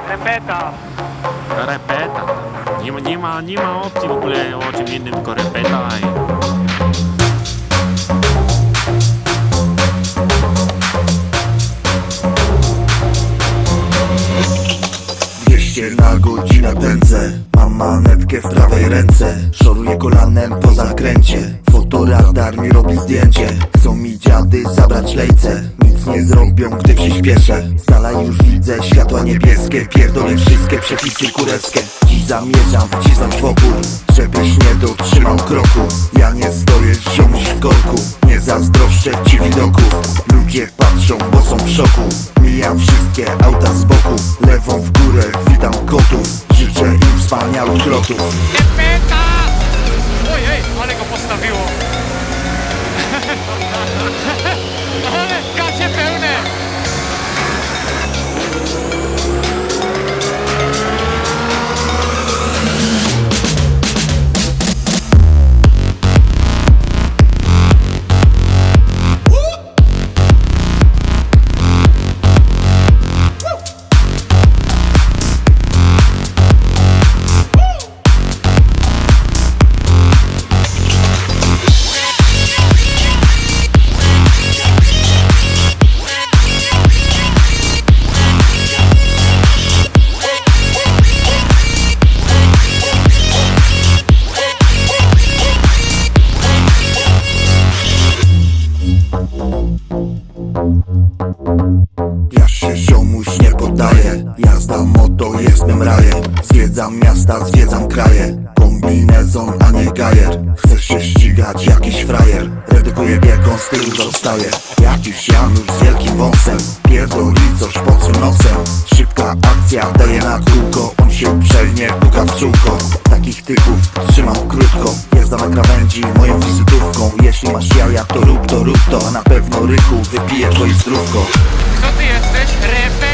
Repeta. Repeta. Nie ma opcji w ogóle o czym innym, tylko repeta i... 200 na godzinę pędzę. Mam manetkę w prawej ręce. Szoruję kolanem po zakręcie. Fotoradar mi robi zdjęcie. Chcą mi dziady zabrać lejce. Nic nie zrobią, gdy przyspieszę. Z dala już widzę światła niebieskie. Pierdolę wszystkie przepisy kurewskie. Dziś zamierzam wcisnąć w opór, żebyś nie dotrzymał kroku. Ja nie stoję ziomuś w korku. Nie zazdroszczę ci widoków. Ludzie patrzą, bo są w szoku. Mijam wszystkie auta z boku. Lewą w górę, witam kotów. Życzę im wspaniałych lotów. Repeta! Ojej, ale go postawiło. Ale gacie pełne. Ja się ziomuś nie poddaję. Jazda moto jest mym rajem. Zwiedzam miasta, zwiedzam kraje. Kombinezon, a nie gajer. Chcesz się ścigać, jakiś frajer. Redukuję bieg, on z tyłu zostaje. Jakiś Janusz z wielkim wąsem. Pierdoli coś pod swym nosem. Szybka akcja, daje na kółko. On się uprzejmie puka w czółko. Takich typów trzymam krótko. Jazda na krawędzi moją wizytówką. Jeśli masz jaja, to rób to, a na pewno rychu wypiję twoje zdrówko. Kto ty jesteś? Repeta.